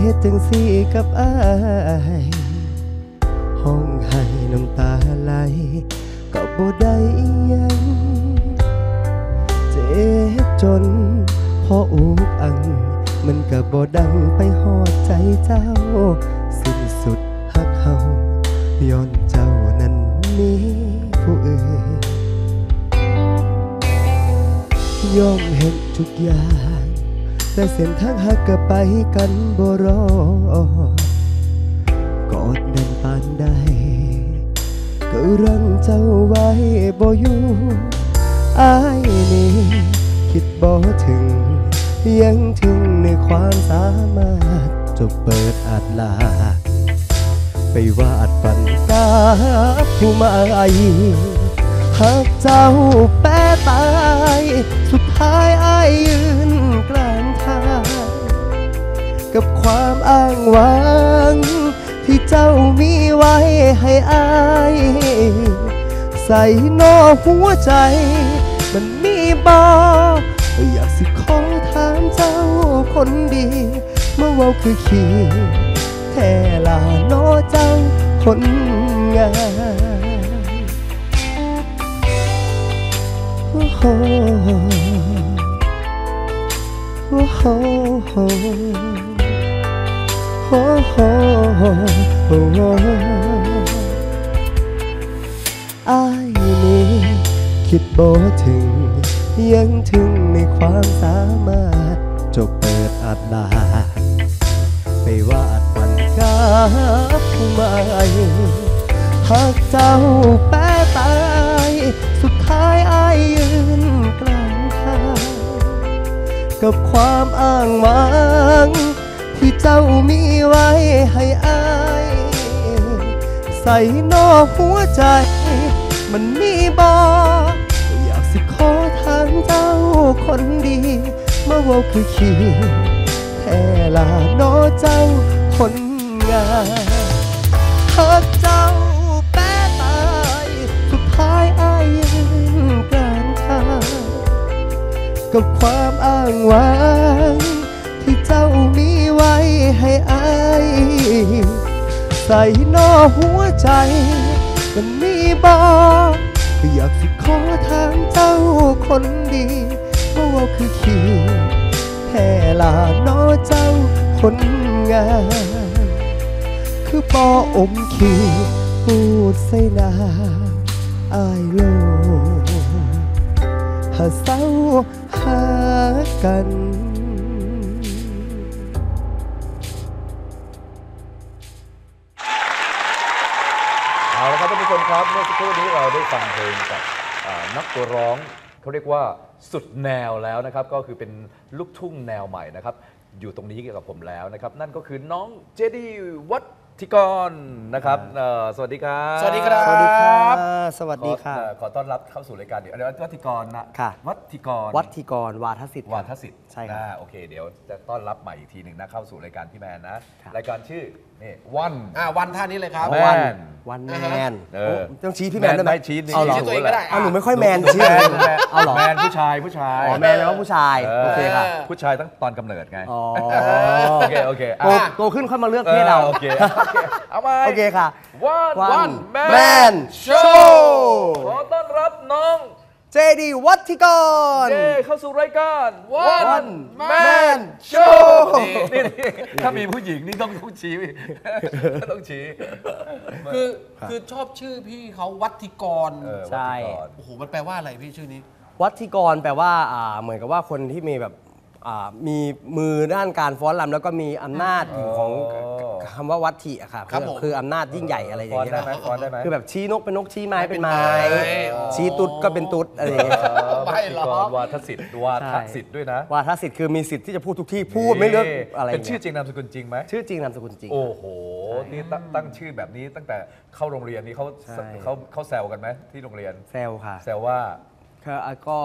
ตุจังสิกับอ้ายห้องให้น้ำตาไหลก็บ่ได้อิหยังเจ็บจนพออุกอังมันก็บ่ดังไปหอดใจเจ้าสิ้นสุดหักเฮาย้อนเจ้านั้นมีผู้อื่นยอมเห็นทุกอย่างแต่เส้นทางหักก็ไปกันบ่รอดกอดแน่นปานใดก็รั้งเจ้าไว้บ่อยู่อ้ายนี่คิดบ่ถึงยังถึงในความสามารถจบเปิดอาจลาไปวาดฝันกับผู้หมายหากเจ้าแป้ตายสุดท้ายอ้ายยืนกลางทางกับความอ้างว้างที่เจ้ามีไว้ให้อ้ายใส่นอหัวใจมันมีบ่อยากสิขอถามเจ้าคนดีเมื่อเว้าคือขี้แท่ลานอเจ้าคนงามโอ้โหโอ้โหโอ้โหโอ้โหอ้ายนี่คิดบ่ถึงยังถึงในความสามารถจบเปิดอาจลาไปวาดฝันกับผู้หมายหากเจ้าแป้ตายสุดท้ายอ้ายยืนกลางทางกับความอ้างว้างที่เจ้ามีไว้ให้อ้ายใส่นอหัวใจมันมีบ่อยากสิขอถามเจ้าคนดีเมื่อว่าคือขี้แท่ลานอเจ้าคนงามหากเจ้าแป้ตายสุดท้ายอ้ายยืนกลางทางกับความอ้างว้างที่เจ้ามีไว้ให้อ้ายใส่นอหัวใจมันมีบ่อยากสิขอถามเจ้าคนดีเพราะว่าคือขี้แท่ลานอเจ้าคนงามคือบ่อมขี้พูดใส่หน้าอ้ายโลหาเศร้าหากันเอาละครับท่านผู้ชมครับเมื่อสักครู่นี้เราได้ฟังเพลงจากนักร้องเขาเรียกว่าสุดแนวแล้วนะครับก็คือเป็นลูกทุ่งแนวใหม่นะครับอยู่ตรงนี้กับผมแล้วนะครับนั่นก็คือน้องเจดีวัฒกรนะครับสวัสดีครับสวัสดีครับสวัสดีครับสวัสดีค่ะขอต้อนรับเข้าสู่รายการเดี๋ยววัฒกรนะค่ะวัฒกรวัฒกรวาทศิษย์วาทศิษย์ใช่ครับโอเคเดี๋ยวจะต้อนรับใหม่อีกทีหนึ่งนะเข้าสู่รายการพี่แมนนะครับรายการชื่อนี่วันวันท่านี้เลยครับแมนวันแมนเออต้องชี้พี่แมนได้ไหมชี้นี่เอาเหรอชี้ตัวเองก็ได้เอาหนูไม่ค่อยแมนชี้แมเลยนเอาเหรอแมนผู้ชายอ๋อแมนแปลว่าผู้ชายโอเคค่ะผู้ชายตั้งตอนกำเนิดไงอ๋อโอเคโตขึ้นค่อยมาเลือกเพศเราโอเคเอาไปโอเคค่ะวันแมแมนนโชว์ขอต้อนรับน้องเจดีวัฒกรเจเข้าสู่รายการวันแมนโชว์ว์นี่ถ้ามีผู้หญิงนี่ต้องชี้ต้องชี้คือชอบชื่อพี่เขาวัฒกรใช่โอ้โหมันแปลว่าอะไรพี่ชื่อนี้วัฒกรแปลว่าเหมือนกับว่าคนที่มีแบบมีมือด้านการฟ้อนรำแล้วก็มีอำนาจถึงของคำว่าวัตถิอะค่ะครับผมคืออำนาจยิ่งใหญ่อะไรอย่างเงี้ยฟ้อนได้ไหมคือแบบชี้นกเป็นนกชี้ไม้เป็นไม้อ๋อชี้ตุ๊ดก็เป็นตุ๊ดอะไรอย่างเงี้ยไม่หรอกวาทศิษย์ด้วยนะวาทศิษย์คือมีสิทธิ์ที่จะพูดทุกที่พูดไม่เลือกอะไรเป็นชื่อจริงนามสกุลจริงไหมชื่อจริงนามสกุลจริงโอ้โห นี่ตั้งชื่อแบบนี้ตั้งแต่เข้าโรงเรียนนี่เขาใช่เขาแซวกันไหมที่โรงเรียนเซลค่ะแซวว่าก็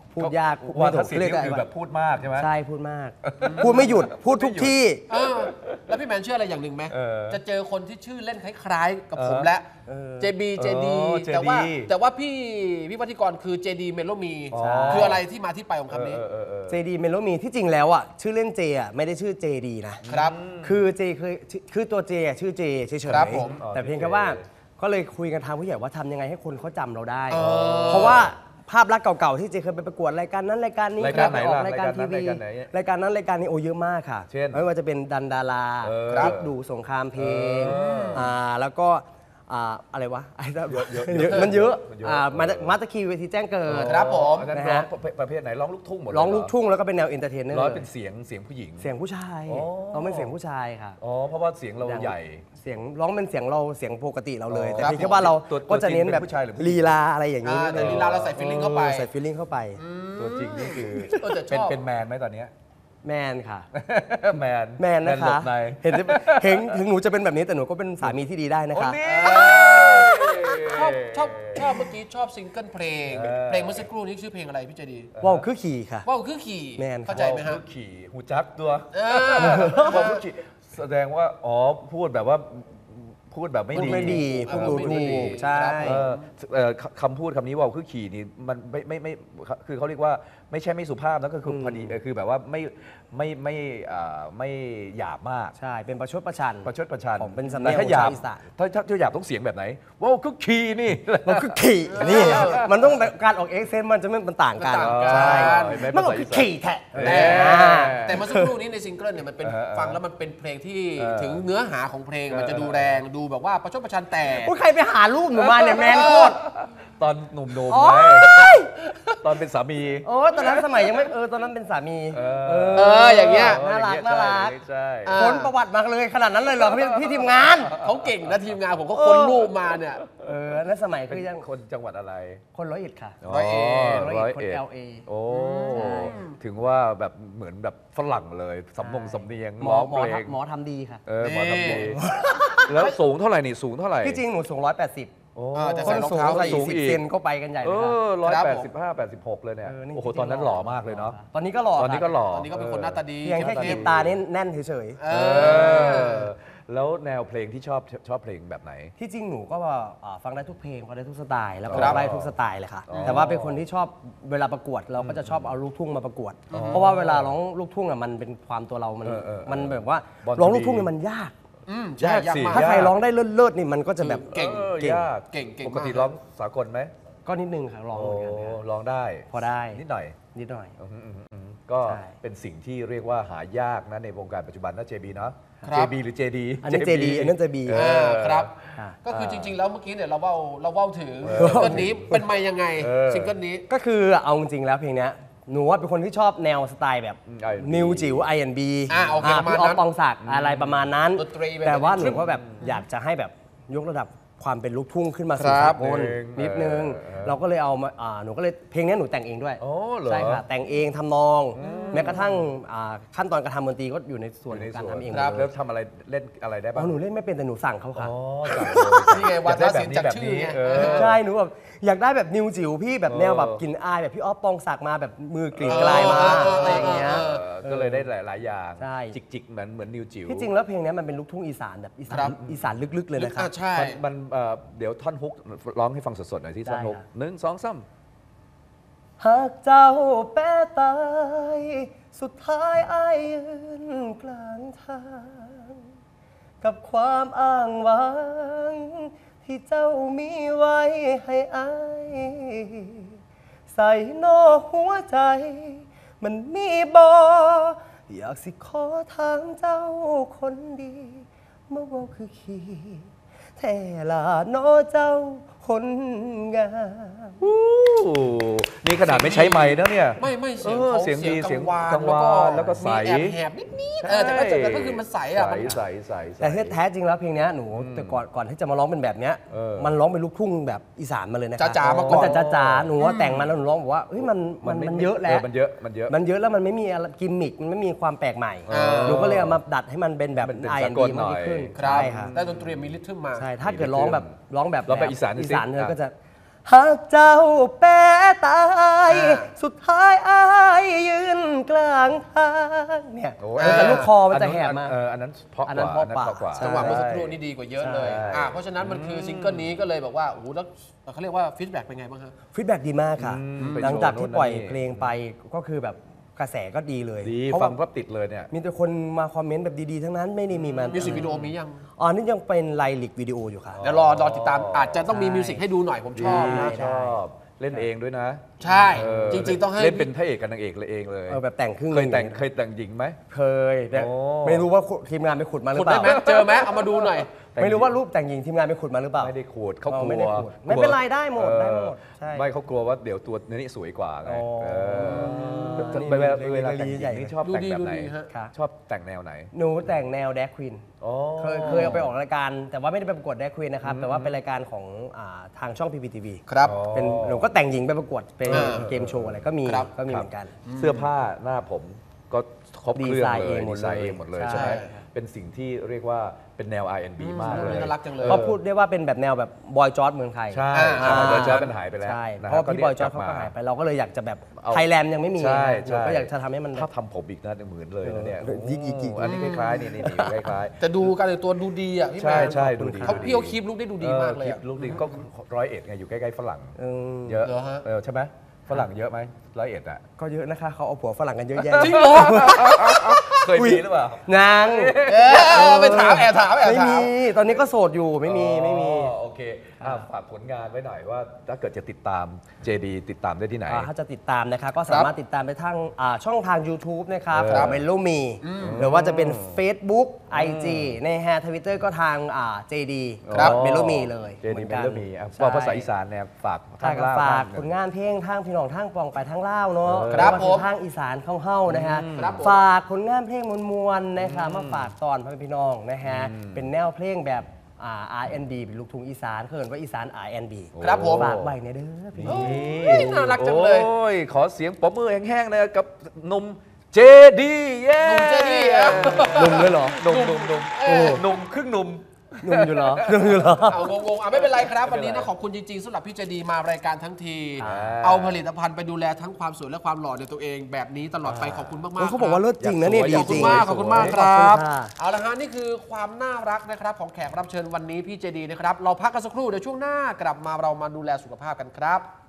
พูดยากวาทไม่ศิลป์เรียนี่กก็คือแบบพูดมากใช่ไหมใช่พูดมาก พูดไม่หยุดพูดทุกที่แล้วพี่แมนเชื่ออะไรอย่างหนึ่งไหมเออจะเจอคนที่ชื่อเล่นคล้ายๆ กับผมและ JB JD JD แต่ว่าพี่วัฒิกรคือ JD เมโลมีอ๋อคืออะไรที่มาที่ไปของคำนี้ JD เมโลมีที่จริงแล้วอ่ะชื่อเล่นเจอ่ะไม่ได้ชื่อ JD นะครับ คือเจคือตัวเจอ่ะชื่อเจเฉยครับผมๆแต่เพียงแค่ว่าก็เลยคุยกันทางผู้ใหญ่ว่าทำยังไงให้คนเขาจำเราได้เออเพราะว่าภาพลักษณ์เก่าๆที่เจเคยไปประกวดรายการนั้นรายการนี้รายการไหนออกล่ะรายการทีวีรายการไหนรายการนั้นรายการนี้โอ้เยอะมากค่ะเช่นไม่ว่าจะเป็นดันดาราครับพลิกดูสงครามเพลงแล้วก็อะไรวะเยอะมันเยอะมาตะคีเวทีแจ้งเกิดครับผมอันนั้นนะร้อฮะงประเภทไหนร้องลูกทุ่งหมดเยร้องลูกเหทุ่งแล้วก็เป็นแนวเอนเตอร์เทนเนอร์ร้อยเป็นเสียงผู้หญิงเสียงผู้ชายอ๋อเราเป็นเสียงผู้ชายค่ะอ๋อเพราะว่าเสียงเราใหญ่เสียงร้องเป็นเสียงเราเสียงปกติเราเลยอ๋อแต่ครับเพียงแค่ว่าเราตัวก็จะเน้นแบบตัวจริงเป็นผู้ชายหรือผู้หญิงลีลาอะไรอย่างนี้แต่ลีลาเราใส่ฟีลลิ่งเข้าไปใส่ฟีลลิ่งเข้าไปตัวจริงนี่คือแต่ชอบเป็นแมนไหมตอนเนี้ยแมนค่ะแมนแมนนะหลคะบในเห็นถึงหนูจะเป็นแบบนี้แต่หนูก็เป็นสามีที่ดีได้นะคะชอบเมื่อกี้ชอบซิงเกิลเพลงเออเพลงเมื่อสักครู่นี้ชื่อเพลงอะไรพี่เจดีว่าวคือขี่ค่ะว่าวคือขี่แมนครับเข้าใจไหมฮะพูดขี่หูจักตัวเออบอกพูดขี่แสดงว่าอ๋อพูดแบบว่าพูดแบบไม่พูดดีไม่ดีพูดดูไม่ดีถูกใช่คำพูดคำนี้ว่าคือขี่นี่มันไม่คือเขาเรียกว่าไม่ใช่ไม่สุภาพนะก็คือพอดีคือแบบว่าไม่หยาบมากใช่เป็นประชดประชันประชดประชันผมเป็นสำเนียงแต่ถ้าหยาบของชาวอีสานถ้าหยาบต้องเสียงแบบไหนว้าวคือขี่นี่มันคือขี่นี่มันต้องการออกเอ็กเซนต์มันจะไม่มันต่างกันมันต่างกันใช่เห็นไหมมันก็คือขี่แทะแต่เมื่อสักครู่นี้ในซิงเกิลเนี่ยมันเป็นฟังแล้วมันเป็นเพลงที่ถึงเนื้อหาของเพลงมันจะดูแรงดูแบบว่าประชดประชันแต่พูดใครไปหารูปหนูมาเนี่ยแมนโคตรตอนหนุ่มโอ๊ๆไงยตอนเป็นสามีโอ้ตอนนั้นสมัยยังไม่ตอนนั้นเป็นสามีอย่างเงี้ยน่ารักน่ารักใช่ค้นประวัติมาเลยขนาดนั้นเลยเหรอพี่ทีมงานเขาเก่งนะทีมงานผมก็ค้นรูปมาเนี่ยนั่นสมัยเป็นคือยังคนจังหวัดอะไรคนร้อยเอ็ดค่ะร้อยเอ็ดร้อยเอ็ดคน LA โอ้ใช่ถึงว่าแบบเหมือนแบบฝรั่งเลยสำเนียงหมร้อองหมเพอลงหมอทำดีค่ะหมอทำดีนี่แล้วสูงเท่าไหร่นี่สูงเท่าไหร่ที่จริงหนูสูง180 โอ้แต่คใส่นรองสูงเท้าใส่สูงอีก 10 เซนก็ไปกันใหญ่เอเลยค่ะอครับผม 185 86 เลยเนี่ยนี่โอ้โหตอนนั้นหล่อมากเลยเนาะตอนนี้ก็หล่อตอนนี้ก็หล่อตอนนี้ก็เป็นคนหน้าตาดีเพียงแค่เข้กีมตาร์นี่แน่นเฉยเออแล้วแนวเพลงที่ชอบเพลงแบบไหนๆที่จริงหนูก็ฟังได้ทุกเพลงฟังได้ทุกสไตล์แล้วก็ครับได้ทุกสไตล์เลยค่ะอ๋อแต่ว่าเป็นคนที่ชอบเวลาประกวดเราก็จะชอบเอาลูกทุ่งมาประกวด เพราะว่าเวลาร้องลูกทุ่งอ่ะมันเป็นความตัวเรามันแบบว่าบอลร้องลูกทุ่งเนี่ยมันยากใช่ยากยากสิมากถ้าใครร้องได้เลิศๆนี่มันก็จะแบบเก่งยากเก่งปกติมากร้องสากลไหมก็นิดนึงค่ะร้องโอ้เหมือนกันนะครับร้องได้พอได้นิดหน่อยนิดหน่อยก็ใช่เป็นสิ่งที่เรียกว่าหายากนะในวงการปัจจุบันนะ JB เนาะครับ JB หรือ JD อันนั้น JD อันนั้น JB ครับค่ะก็คือจริง ๆ แล้วเมื่อกี้เนี่ยเราเว้าถึงซิงเกิลนี้เป็นมายังไงซิงเกิลนี้ก็คือเอาจริงๆแล้วเพลงเนี้ยหนูว่าเป็นคนที่ชอบแนวสไตล์แบบ R&B นิวจิ๋ว I&B โอเคประมาณพี่ออฟนั้นปองศักดิ์อะไรประมาณนั้นดนตรีแบบแต่ว่าหนี้นูก็แบบอยากจะให้แบบยกระดับความเป็นลูกทุ่งขึ้นมาคสู่รับสากลนิดนึง เราก็เลยเอามาหนูก็เลยเพลงนี้หนูแต่งเองด้วยโอ้เหรอใช่ค่ะแต่งเองทำนอง แม้กระทั่งขั้นตอนการทำดนตรีก็อยู่ในส่วนของการทำเองหมครับดเลแล้ยวทำอะไรเล่นอะไรได้อ๋บ้าอง หนูเล่นไม่เป็นแต่หนูสั่งเขาค่ะอ๋อสั่งเลยนี่ไงวาทศิลป์จากชื่อไงใช่หนูแบบอยากได้แบบนิวจิ๋วพี่แบบแนวแบบกลิ่นอายแบบพี่ออฟปองศักดิ์มาแบบมือกลิ่นกลายมาอะไรอย่างเงี้ยก็เลยได้หลายๆอย่างใช่จิกๆเหมือนนิวจิ๋วที่จริงแล้วเพลงนี้มันเป็นลูกทุ่งอีสานแบบครัอีสานบอีสานลึกๆเลยนะครับใช่มันเดี๋ยวท่อนฮุกร้องให้ฟังสดๆหน่อยที่ท่อนฮุกได้ค่ะ 1 2 3 หากเจ้าแป้ตายสุดท้ายอ้ายยืนกลางทาง กับความอ้างว้าง ที่เจ้ามีไว้ให้อ้ายใส่นอหัวใจ มันมีบ่อยากสิขอถามเจ้าคนดีเมื่อว่าคือขี่แท่ลานอเจ้าคนงามนี่ขนาดไม่ใช้ไม้นะเนี่ยไม่เสียงเขาเสียงดีเสียงกักังวานแล้วก็ใสมีแอบแหบนิดๆแต่ก็คือมันใสอ่ะมันใสแต่ที่แท้จริงแล้วเพลงเนี้ยหนูแต่ก่อนที่จะมาร้องเป็นแบบเนี้ยเออมันร้องเป็นลูกทุ่งแบบอีสานมาเลยนะจ๋าๆมาก่อนมันจะจ๋าๆหนูว่าแต่งมาแล้วหนูร้องบอกว่าเฮ้ยมันเยอะแล้วมันเยอะมันเยอะแล้วมันไม่มีอะไรกิมมิคมันไม่มีความแปลกใหม่เออหนูก็เลยเอามาดัดให้มันเป็นแบบเป็น I&B สากลหน่มากอยขึ้นครับใช่ค่ะได้ดนตรีมีริทึมมาใช่ถ้าเกิดร้องแบบร้องแบบอีสานดูสิอีสานเนี่ยก็จะหากเจ้าแปรตายสุดท้ายอายยืนกลางทางเนี่ยโอ้แต่ลูกคอมันจะแหบมาอันนั้นเพราะอันกนั้นว่าเพราะกว่าจังหวะเมื่อสักครู่ใช่นี่ดีกว่าเยอะเลยใช่เพราะฉะนั้นมันคือซิงเกิลนี้ก็เลยบอกว่าโอ้โหแล้วเขาเรียกว่าฟีดแบ็กเป็นไงบ้างฮะฟีดแบ็กดีมากค่ะไปหลังจากโชว์ที่นู่นปล่อยนี่เพลงไปก็คือแบบกระแสก็ดีเลยดีเพราะฟัว่างก็ติดเลยเนี่ยมีแต่คนมาคอมเมนต์แบบดีๆ ทั้งนั้นไม่ได้มีมันมิวสิกวิดีโอมียังอ๋อนี่ยังเป็นไลลิกวิดีโออยู่ค่ะเดี๋ยวรอติดตามอาจจะต้องมีมิวสิกให้ดูหน่อยผมชอบได้นะชอบเล่นเองด้วยนะใช่เออจริงๆต้องให้เล่นเป็นพระเอกกับนางเอกเลยเองเลยแบบแต่งครึ่งเคยแต่งหญิงไหมเคยแต่โอ้ไม่รู้ว่าทีมงานไปขุดมาหรืขุอดเปได้ล่าไหมเจอไหมเอามาดูหน่อยไม่รู้ว่ารูปแต่งหญิงทีมงานไปขุดมาหรือเปล่าไม่ได้ขูดเขาอ๋อกลัวไม่ได้ขูดไม่เป็นไรได้หมดเออได้หมดใช่ไม่เขากลัวว่าเดี๋ยวตัวนี้สวยกว่าไงอ๋อเออนี่เวลาแต่งหญิงใหญ่นี่ชอบแต่งแบบไหนดูดีฮะค่ะชอบแต่งแนวไหนหนูแต่งแนวแดกควีนอ๋อเคยเอาไปออกรายการ แต่ว่าไม่ได้ไปประกวดแดกควีนนะครับ แต่ว่าเป็นรายการของทางช่อง PPTV ครับอ๋อเป็นหนูก็แต่งหญิงไปประกวดเป็นอ่าเกมโชว์อะไรก็มีครับก็มีเหมือนกันเสื้อผ้าหน้าผมก็ครบเครื่องดีไซน์เลเอย งหมดดีไซน์เองหมดเลยเลยใช่ไหมใช่เป็นสิ่งที่เรียกว่าเป็นแนว R&B มากเลยน่ารักจังเลยก็พูดได้ว่าเป็นแบบแนวแบบบอยจอร์ดเมืองไทยใช่อ่าบอยจอร์จมันหายไปแล้วใช่นะเพราะพี่บอยจอร์ดกเขาลัก็มหายไปเราก็เลยอยากจะแบบเอาไทยแลนด์ยังไม่มีใช่เราก็อยากจะทำให้มันถ้าทำผมอีกนะเหมือนเลยนะเนี่ยยิกๆอันนี้คล้ายๆนี่คล้ายแต่ดูการแต่งตัวดูดีอ่ะพี่ๆใช่แมนใช่ดูดีเขาพี่เขาคีปลุกได้ดูดีมากเลยคลิอะปลูกดีก็101ไงอยู่ใกล้ๆฝรั่งเออเยอะเหรอฮะใช่ไหมฝรั่งเยอะไหม101อ่ะก็เยอะนะคะเขาเอาผัวฝรั่งกันเยอะแยะจริงเหรอเคยมีหรือเปล่านางไปถามแอบถามไม่มีตอนนี้ก็โสดอยู่ไม่มีอ๋อโอเคฝากผลงานไว้หน่อยว่าถ้าเกิดจะติดตาม JD ติดตามได้ที่ไหนถ้าจะติดตามนะคะก็สามารถติดตามไปทางช่องทาง YouTube นะครับครับเมโลมีหรือว่าจะเป็น Facebook IG ในแฮร์ทวิตเตอร์ก็ทางJD ครับเมโลมีเลย JD หอนเมกันโลมีใช่ว่าภาษาอีสานเนี่ยฝากถ้าก็ล่ฝากบ้ผลงานเพลงทางพี่น้องทางปองไปทางเล่าวเนาะครับหอว่าผมทางอีสานเข้าเฮ้านะฮะครับผมฝากผลงานเพลงมวลๆนะคะมาฝากตอนพ่อแม่พี่น้องนะฮะเป็นแนวเพลงแบบR&B เป็นลูกทุ่งอีสานเขาเรียกว่าอีสาน R&B ครับผมฝากไว้ในเด้อพี่เฮ้ยน่ารักจังเลยโอ้ยขอเสียงปรบมือแห้งๆเลยกับหนุ่ม JD เย้หนุ่ม JD อ่ะหนุ่มด้วยเหรอหนุ่มหนุ่มครึ่งหนุ่มหนุ่มอยู่เหรอหนุ่มอยู่เหรอเอางงๆไม่เป็นไรครับ วันนี้นะขอบคุณจริงๆสำหรับพี่เจดีมารายการทั้งทีอ่าเอาผลิตภัณฑ์ไปดูแลทั้งความสวยและความหล่อในตัวเองแบบนี้ตลอดไปขอบคุณมากๆเขาบอกว่าเลิศจริงนะเนี่ยดีขอบจคุริณงมากขอบคุณมากครับขอบคุณค่ะเอาละฮะนี่คือความน่ารักนะครับของแขกรับเชิญวันนี้พี่เจดีนะครับเราพักกันสักครู่เดี๋ยวช่วงหน้ากลับมาเรามาดูแลสุขภาพกันครับ